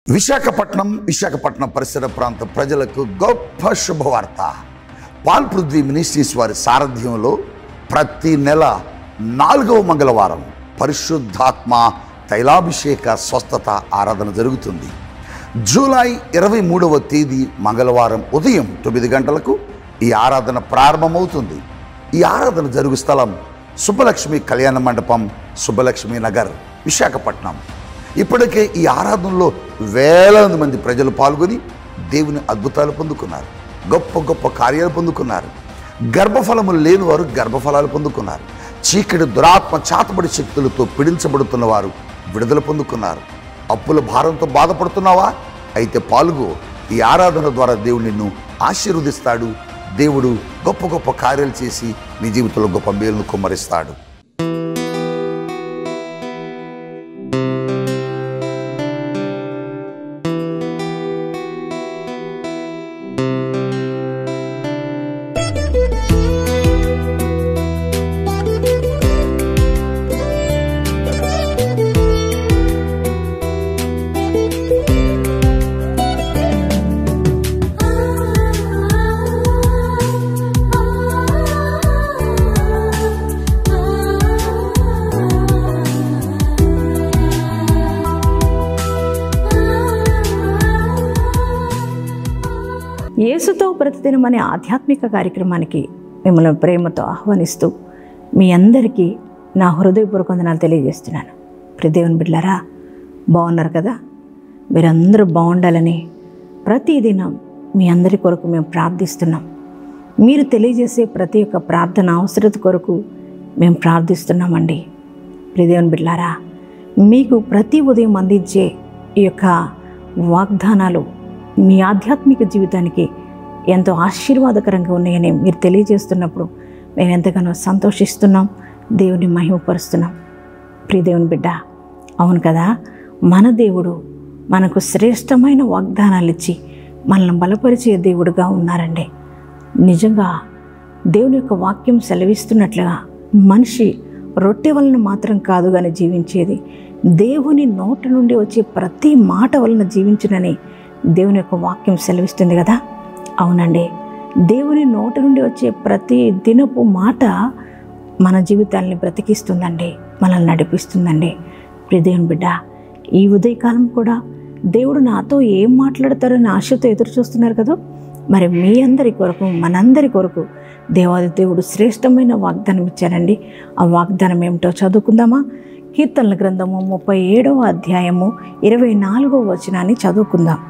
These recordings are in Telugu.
విశాఖపట్నం పరిసర ప్రాంత ప్రజలకు గొప్ప శుభవార్త. పాల్ పృథ్వీ మినిస్ట్రీస్ వారి సారథ్యంలో ప్రతి నెల 4వ మంగళవారం పరిశుద్ధాత్మ తైలాభిషేక స్వస్థత ఆరాధన జరుగుతుంది. జూలై 23వ తేదీ మంగళవారం ఉదయం 9 గంటలకు ఈ ఆరాధన ప్రారంభమవుతుంది. ఈ ఆరాధన జరుగు స్థలం సుబ్బలక్ష్మి కళ్యాణ మండపం, సుబ్బలక్ష్మి నగర్, విశాఖపట్నం. ఇప్పటికే ఈ ఆరాధనలో వేలాది మంది ప్రజలు పాల్గొని దేవుని అద్భుతాలు పొందుకున్నారు, గొప్ప గొప్ప కార్యాలు పొందుకున్నారు. గర్భఫలము లేని వారు గర్భఫలాలు పొందుకున్నారు. చీకటి దురాత్మ చాతబడి శక్తులతో పీడించబడుతున్న వారు విడుదల పొందుకున్నారు. అప్పుల భారంతో బాధపడుతున్నావా? అయితే పాల్గొ. ఈ ఆరాధన ద్వారా దేవుడు నిన్ను ఆశీర్వదిస్తాడు. దేవుడు గొప్ప గొప్ప కార్యాలు చేసి నీ జీవితంలో గొప్ప మేలును కుమ్మరిస్తాడు. యేసుతో ప్రతిదినం అనే ఆధ్యాత్మిక కార్యక్రమానికి మిమ్మల్ని ప్రేమతో ఆహ్వానిస్తూ మీ అందరికీ నా హృదయపూర్వక వందనాలు తెలియజేస్తున్నాను. దేవుని బిడ్డలారా, బాగున్నారు కదా? మీరందరూ బాగుండాలని ప్రతిదినం మీ అందరి కొరకు మేము ప్రార్థిస్తున్నాం. మీరు తెలియజేసే ప్రతి ఒక్క ప్రార్థన అవసరత కొరకు మేము ప్రార్థిస్తున్నామండి. దేవుని బిడ్డలారా, మీకు ప్రతి ఉదయం అందించే ఈ యొక్క వాగ్దానాలు మీ ఆధ్యాత్మిక జీవితానికి ఎంతో ఆశీర్వాదకరంగా ఉన్నాయని మీరు తెలియజేస్తున్నప్పుడు మేము ఎంతగానో సంతోషిస్తున్నాం, దేవుని మహిమపరుస్తున్నాం. దేవుని బిడ్డ, అవును కదా, మన దేవుడు మనకు శ్రేష్టమైన వాగ్దానాలు ఇచ్చి మనల్ని బలపరిచే దేవుడుగా ఉన్నారండి. నిజంగా దేవుని యొక్క వాక్యం సెలవిస్తున్నట్లుగా మనిషి రొట్టె వలన మాత్రం కాదు కానీ జీవించేది, దేవుని నోటి నుండి వచ్చే ప్రతి మాట వలన జీవించునని దేవుని యొక్క వాక్యం సెలవిస్తుంది కదా. అవునండి, దేవుని నోటి నుండి వచ్చే ప్రతి దినపు మాట మన జీవితాన్ని బ్రతికిస్తుందండి, మనల్ని నడిపిస్తుందండి. దేవుని బిడ్డ, ఈ ఉదయకాలం కూడా దేవుడు నాతో ఏం మాట్లాడతారని ఆశతో ఎదురు చూస్తున్నారు కదా. మరి మీ అందరి కొరకు, మనందరి కొరకు దేవాది దేవుడు శ్రేష్టమైన వాగ్దానం ఇచ్చారండి. ఆ వాగ్దానం ఏమిటో చదువుకుందామా? కీర్తనల గ్రంథము 37వ అధ్యాయము 24వ వచనాన్ని చదువుకుందాం.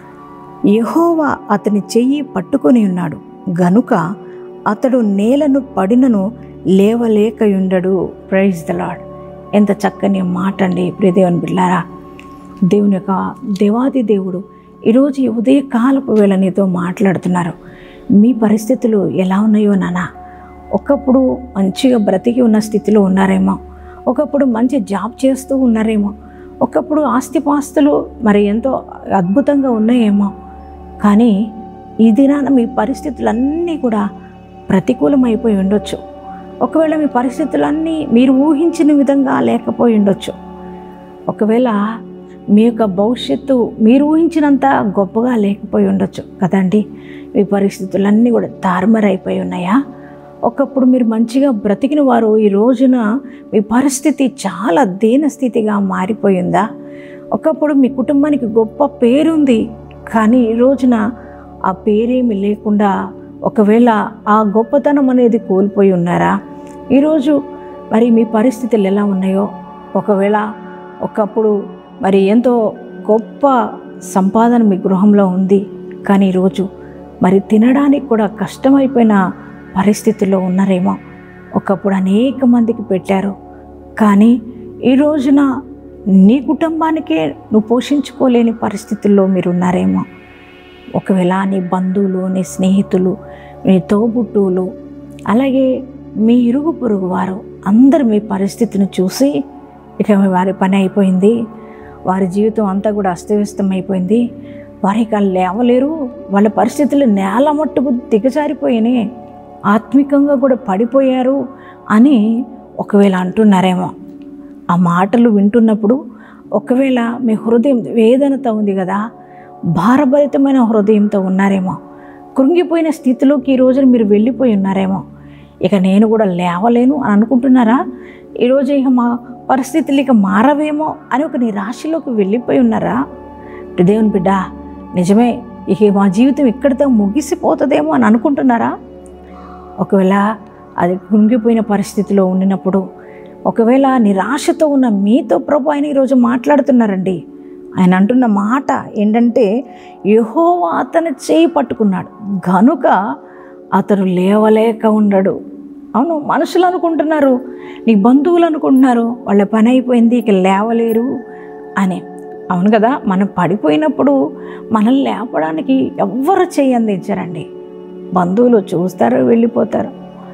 యెహోవా అతని చెయ్యి పట్టుకొని ఉన్నాడు గనుక అతడు నేలను పడినను లేవలేకయుండడు. Praise the Lord. ఎంత చక్కని మాట అండి. దేవుని బిడ్డలారా, దేవుని యొక్క దేవాది దేవుడు ఈరోజు ఈ ఉదయకాలపు వేళ నీతో మాట్లాడుతున్నారు. మీ పరిస్థితులు ఎలా ఉన్నాయో నాన్న. ఒకప్పుడు మంచిగా బ్రతికి ఉన్న స్థితిలో ఉన్నారేమో, ఒకప్పుడు మంచి జాబ్ చేస్తూ ఉన్నారేమో, ఒకప్పుడు ఆస్తిపాస్తులు మరి ఎంతో అద్భుతంగా ఉన్నాయేమో. కానీ ఈ దినాన మీ పరిస్థితులన్నీ కూడా ప్రతికూలమైపోయి ఉండొచ్చు. ఒకవేళ మీ పరిస్థితులన్నీ మీరు ఊహించిన విధంగా లేకపోయి ఉండొచ్చు. ఒకవేళ మీ యొక్క భవిష్యత్తు మీరు ఊహించినంత గొప్పగా లేకపోయి ఉండొచ్చు కదండి. మీ పరిస్థితులన్నీ కూడా తారుమారైపోయి ఉన్నాయా? ఒకప్పుడు మీరు మంచిగా బ్రతికిన వారు ఈ రోజున మీ పరిస్థితి చాలా దీనస్థితిగా మారిపోయిందా? ఒకప్పుడు మీ కుటుంబానికి గొప్ప పేరుంది, కానీ ఈ రోజున ఆ పేరేమి లేకుండా ఒకవేళ ఆ గొప్పతనం అనేది కోల్పోయి ఉన్నారా? ఈరోజు మరి మీ పరిస్థితులు ఎలా ఉన్నాయో, ఒకవేళ ఒకప్పుడు మరి ఎంతో గొప్ప సంపాదన మీ గృహంలో ఉంది, కానీ ఈరోజు మరి తినడానికి కూడా కష్టమైపోయిన పరిస్థితుల్లో ఉన్నారేమో. ఒకప్పుడు అనేక మందికి పెట్టారు, కానీ ఈ రోజున నీ కుటుంబానికే నువ్వు పోషించుకోలేని పరిస్థితుల్లో మీరు ఉన్నారేమో. ఒకవేళ నీ బంధువులు, నీ స్నేహితులు, నీ తోబుట్టువులు, అలాగే మీ ఇరుగు పొరుగు వారు అందరూ మీ పరిస్థితిని చూసి ఇక వారి పని అయిపోయింది, వారి జీవితం అంతా కూడా అస్తవ్యస్తం అయిపోయింది, వారికి లేవలేరు, వాళ్ళ పరిస్థితులు నేల మట్టుకు దిగజారిపోయినాయి, ఆత్మికంగా కూడా పడిపోయారు అని ఒకవేళ అంటున్నారేమో. ఆ మాటలు వింటున్నప్పుడు ఒకవేళ మీ హృదయం వేదనతో ఉంది కదా, భారభరితమైన హృదయంతో ఉన్నారేమో, కృంగిపోయిన స్థితిలోకి ఈ రోజున మీరు వెళ్ళిపోయి ఉన్నారేమో. ఇక నేను కూడా లేవలేను అని అనుకుంటున్నారా? ఈరోజు ఇక మా పరిస్థితులు ఇక మారవేమో అని ఒక నిరాశలోకి వెళ్ళిపోయి ఉన్నారా? దేవుని బిడ్డ, నిజమే, ఇక మా జీవితం ఇక్కడితో ముగిసిపోతుందేమో అని అనుకుంటున్నారా? ఒకవేళ అది కృంగిపోయిన పరిస్థితిలో ఉండినప్పుడు, ఒకవేళ నిరాశతో ఉన్న మీతో ప్రభు ఆయన ఈరోజు మాట్లాడుతున్నారండి. ఆయన అంటున్న మాట ఏంటంటే, యెహోవా అతని చేయి పట్టుకున్నాడు గనుక అతడు లేవలేక ఉండడు. అవును, మనుషులు అనుకుంటున్నారు, నీ బంధువులు అనుకుంటున్నారు వాళ్ళ పని అయిపోయింది ఇక లేవలేరు అని. అవును కదా, మనం పడిపోయినప్పుడు మనల్ని లేపడానికి ఎవ్వరు చేయి అందించారండి. బంధువులు చూస్తారు, వెళ్ళిపోతారు.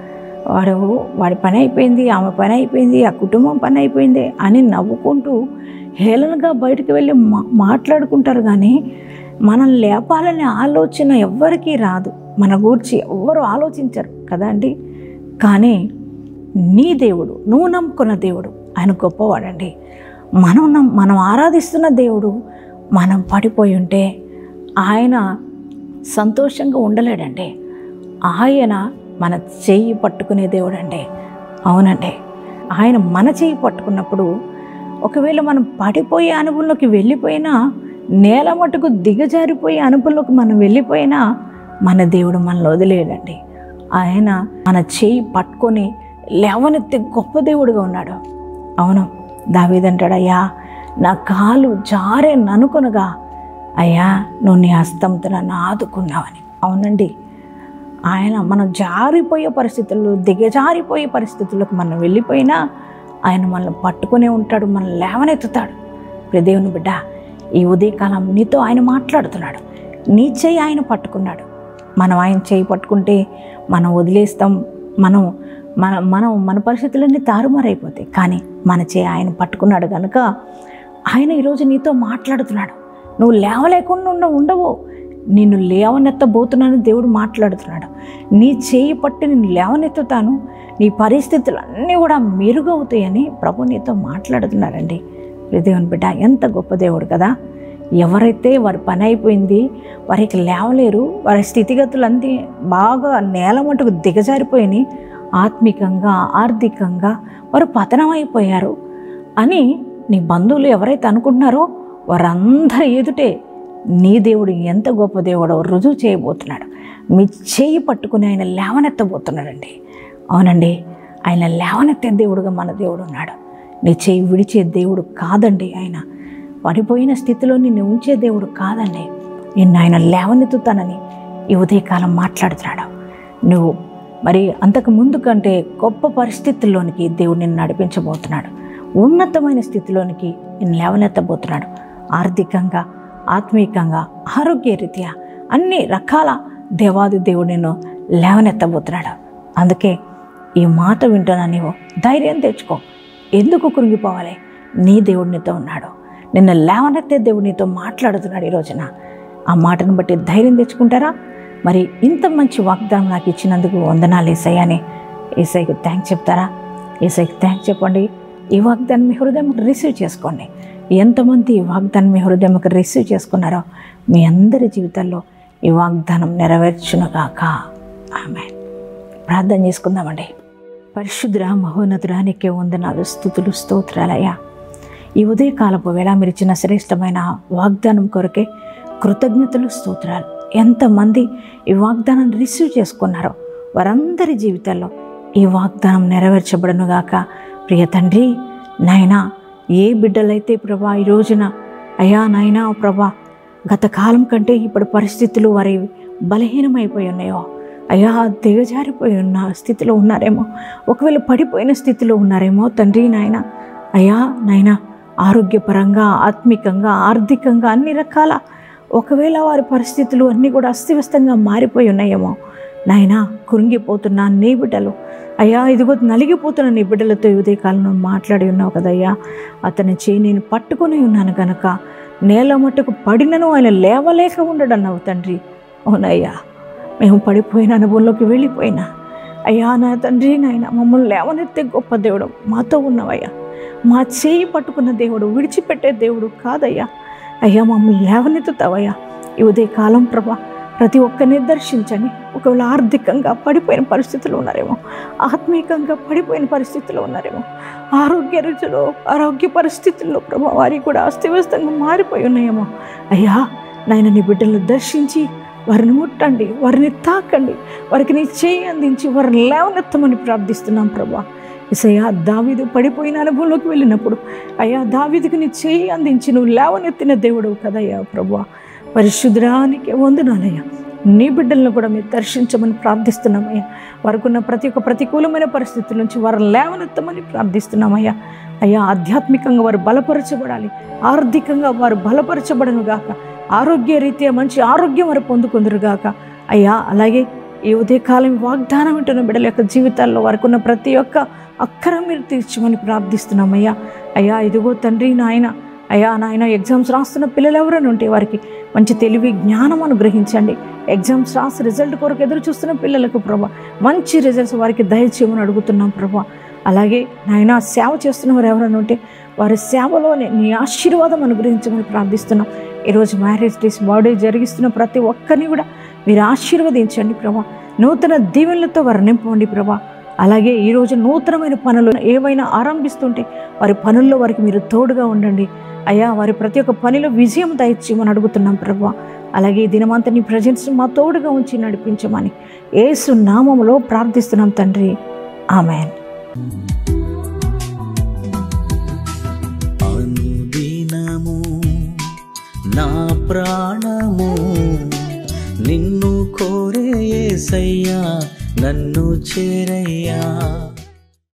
వాడి పని అయిపోయింది, ఆమె పని అయిపోయింది, ఆ కుటుంబం పని అయిపోయింది అని నవ్వుకుంటూ హేళనగా బయటకు వెళ్ళి మాట్లాడుకుంటారు. కానీ మనల్ని లేపాలనే ఆలోచన ఎవ్వరికీ రాదు, మన గురించి ఎవ్వరు ఆలోచించరు కదా అండి. కానీ నీ దేవుడు, నువ్వు నమ్ముకున్న దేవుడు ఆయన గొప్పవాడండి. మనం ఆరాధిస్తున్న దేవుడు మనం పడిపోయి ఉంటే ఆయన సంతోషంగా ఉండలేడండి. ఆయన మన చెయ్యి పట్టుకునే దేవుడు అండి. అవునండి, ఆయన మన చెయ్యి పట్టుకున్నప్పుడు ఒకవేళ మనం పడిపోయే అనుభవంలోకి వెళ్ళిపోయినా, నేల మట్టుకు దిగజారిపోయే అనుభవంలోకి మనం వెళ్ళిపోయినా మన దేవుడు మనల్ని వదిలేయడండి. ఆయన మన చెయ్యి పట్టుకొని లేవనెత్తే గొప్ప దేవుడుగా ఉన్నాడు. అవును, దావీదంటాడు, అయ్యా నా కాలు జారే ననుకొనగా అయ్యా నువ్వు నీ హస్తంతో నన్ను ఆదుకున్నావని. అవునండి, ఆయన మనం జారిపోయే పరిస్థితుల్లో, దిగజారిపోయే పరిస్థితుల్లోకి మనం వెళ్ళిపోయినా ఆయన మనల్ని పట్టుకునే ఉంటాడు, మనల్ని లేవనెత్తుతాడు. దేవుని బిడ్డ, ఈ ఉదయకాలం నీతో ఆయన మాట్లాడుతున్నాడు. నీ చెయ్యి ఆయన పట్టుకున్నాడు. మనం ఆయన చెయ్యి పట్టుకుంటే మనం వదిలేస్తాం, మన పరిస్థితులన్నీ తారుమారైపోతాయి. కానీ మన చెయ్యి ఆయన పట్టుకున్నాడు కనుక ఆయన ఈరోజు నీతో మాట్లాడుతున్నాడు. నువ్వు లేవలేకుండా ఉండవు, నిన్ను లేవనెత్తబోతున్నాను దేవుడు మాట్లాడుతున్నాడు. నీ చేయి పట్టి నిన్ను లేవనెత్తుతాను, నీ పరిస్థితులన్నీ కూడా మెరుగవుతాయని ప్రభు నీతో మాట్లాడుతున్నారండి. దేవుని బిడ్డ, ఎంత గొప్ప దేవుడు కదా. ఎవరైతే వారి పని అయిపోయింది, వారికి లేవలేరు, వారి స్థితిగతులు బాగా నేల మటుకు దిగజారిపోయినాయి, ఆత్మికంగా ఆర్థికంగా వారు పతనమైపోయారు అని నీ బంధువులు ఎవరైతే అనుకుంటున్నారో వారందరి ఎదుటే నీ దేవుడు ఎంత గొప్ప దేవుడో రుజువు చేయబోతున్నాడు. మీ చేయి పట్టుకుని ఆయన లేవనెత్తబోతున్నాడండి. అవునండి, ఆయన లేవనెత్తే దేవుడుగా మన దేవుడు ఉన్నాడు. నీ చేయి విడిచే దేవుడు కాదండి. ఆయన పడిపోయిన స్థితిలో నిన్ను ఉంచే దేవుడు కాదండి. నిన్ను ఆయన లేవనెత్తుతానని ఈ ఉదయకాలం మాట్లాడుతున్నాడు. నువ్వు మరి అంతకు ముందు కంటే గొప్ప పరిస్థితుల్లోనికి దేవుడు నిన్ను నడిపించబోతున్నాడు. ఉన్నతమైన స్థితిలోనికి నిన్ను లేవనెత్తబోతున్నాడు. ఆర్థికంగా, ఆత్మీయంగా, ఆరోగ్యరీత్యా అన్ని రకాల దేవాది దేవుడు నిన్ను లేవనెత్తబోతున్నాడు. అందుకే ఈ మాట వింటున్నా, నీవు ధైర్యం తెచ్చుకో. ఎందుకు కృంగిపోవాలి? నీ దేవుడు నీతో ఉన్నాడు. నిన్ను లేవనెత్తే దేవుడు నీతో మాట్లాడుతున్నాడు. ఈ రోజున ఆ మాటను బట్టి ధైర్యం తెచ్చుకుంటారా? మరి ఇంత మంచి వాగ్దానం నాకు ఇచ్చినందుకు వందనాలు యేసయ్య అని యేసయ్యకు థ్యాంక్స్ చెప్తారా? యేసయ్యకు థ్యాంక్స్ చెప్పండి. ఈ వాగ్దానం మీ హృదయంకి రిసీవ్ చేసుకోండి. ఎంతమంది ఈ వాగ్దానం మీ హృదయంకి రిసీవ్ చేసుకున్నారో మీ అందరి జీవితాల్లో ఈ వాగ్దానం నెరవేర్చునుగాక. ఆమేన్. ప్రార్థన చేసుకుందామండి. పరిశుద్ధ మహోన్నతుడా, నీకే వందనాలు, స్తుతులు, స్తోత్రాలయ్యా. ఈ ఉదయకాలపు వేళ మీరు ఇచ్చిన శ్రేష్టమైన వాగ్దానం కొరకే కృతజ్ఞతలు, స్తోత్రాలు. ఎంతమంది ఈ వాగ్దానాన్ని రిసీవ్ చేసుకున్నారో వారందరి జీవితాల్లో ఈ వాగ్దానం నెరవేర్చబడునుగాక. ప్రియ తండ్రి, నాయనా, ఏ బిడ్డలైతే ప్రభా ఈ రోజున అయ్యా నాయనా ప్రభా గత కాలం కంటే ఇప్పుడు పరిస్థితులు వారి బలహీనమైపోయి ఉన్నాయో, అయ్యా దిగజారిపోయి ఉన్న స్థితిలో ఉన్నారేమో, ఒకవేళ పడిపోయిన స్థితిలో ఉన్నారేమో తండ్రి నాయన. అయ్యా నాయన, ఆరోగ్యపరంగా, ఆత్మికంగా, ఆర్థికంగా అన్ని రకాల ఒకవేళ వారి పరిస్థితులు అన్నీ కూడా అస్తవ్యస్తంగా మారిపోయి ఉన్నాయేమో నాయన. కృంగిపోతున్న నీ బిడ్డలు అయ్యా, ఇదిగో నలిగిపోతున్న నీ బిడ్డలతో ఉదయకాలంలో మాట్లాడి ఉన్నావు కదయ్యా. అతని చేయి నేను పట్టుకొని ఉన్నాను కనుక నేల మట్టుకు పడినను ఆయన లేవలేక ఉండడన్నావు తండ్రి. అవునయ్యా, మేము పడిపోయిన అనుభవంలోకి వెళ్ళిపోయినా అయ్యా నా తండ్రి నాయన, మమ్మల్ని లేవనెత్తే గొప్ప దేవుడు మాతో ఉన్నవయ్యా. మా చేయి పట్టుకున్న దేవుడు, విడిచిపెట్టే దేవుడు కాదయ్యా. అయ్యా మమ్మల్ని లేవనెత్తుతావయ్యా. ఈ ఉదయకాలం ప్రభా ప్రతి ఒక్కరిని దర్శించండి. ఒకవేళ ఆర్థికంగా పడిపోయిన పరిస్థితులు ఉన్నారేమో, ఆత్మీయంగా పడిపోయిన పరిస్థితుల్లో ఉన్నారేమో, ఆరోగ్య పరిస్థితుల్లో ప్రభా వారికి కూడా అస్తవ్యస్తంగా మారిపోయి ఉన్నాయేమో. అయ్యా నాయన నీ బిడ్డలను దర్శించి వారిని ముట్టండి, వారిని తాకండి, వారికి నీ చేయి అందించి వారిని లేవనెత్తమని ప్రార్థిస్తున్నాం ప్రభా. యేసయ్యా దావీదు పడిపోయిన అనుభవంలోకి వెళ్ళినప్పుడు అయ్యా దావీదుకి నీ చేయి అందించి నువ్వు లేవనెత్తిన దేవుడు కదయ్యా ప్రభా. పరిశుద్ధానికి వందనాలయ్యా. నీ బిడ్డలను కూడా మీరు దర్శించమని ప్రార్థిస్తున్నామయ్యా. వారికి ఉన్న ప్రతి ఒక్క ప్రతికూలమైన పరిస్థితుల నుంచి వారిని లేవనెత్తమని ప్రార్థిస్తున్నామయ్యా. అయ్యా ఆధ్యాత్మికంగా వారు బలపరచబడాలి, ఆర్థికంగా వారు బలపరచబడను గాక, ఆరోగ్య రీత్యా మంచి ఆరోగ్యం వారు పొందుకుందరుగాక అయ్యా. అలాగే ఈ ఉదయకాలం వాగ్దానం వింటున్న బిడ్డల యొక్క జీవితాల్లో వారికి ఉన్న ప్రతి ఒక్క అక్కర మీరు తీర్చమని ప్రార్థిస్తున్నామయ్యా. అయ్యా ఇదిగో తండ్రి నాయన, అయ్యా నాయన ఎగ్జామ్స్ రాస్తున్న పిల్లలు ఎవరైనా ఉంటే వారికి మంచి తెలివి జ్ఞానం అనుగ్రహించండి. ఎగ్జామ్స్ రాసి రిజల్ట్ కొరకు ఎదురు చూస్తున్న పిల్లలకు ప్రభా మంచి రిజల్ట్స్ వారికి దయచేయమని అడుగుతున్నాం ప్రభా. అలాగే నాయన సేవ చేస్తున్న వారు ఎవరైనా ఉంటే వారి సేవలోనే నీ ఆశీర్వాదం అనుగ్రహించమని ప్రార్థిస్తున్నాం. ఈరోజు మ్యారేజ్ డేస్ బర్త్డే జరిగిస్తున్న ప్రతి ఒక్కరిని కూడా మీరు ఆశీర్వదించండి ప్రభా. నూతన దీవెనలతో వారు నింపండి ప్రభా. అలాగే ఈరోజు నూతనమైన పనులు ఏవైనా ఆరంభిస్తుంటే వారి పనుల్లో వారికి మీరు తోడుగా ఉండండి అయ్యా. వారి ప్రతి ఒక్క పనిలో విజయం దయచేయమని అడుగుతున్నాం ప్రభా. అలాగే ఈ దినమంతా నీ ప్రజెన్స్ మా తోడుగా ఉంచి నడిపించమని యేసు నామములో ప్రార్థిస్తున్నాం తండ్రి, ఆమేన్. అనుదినము నా ప్రాణము నిన్ను కోరే యేసయ్యా, నన్ను చేరయ్యా.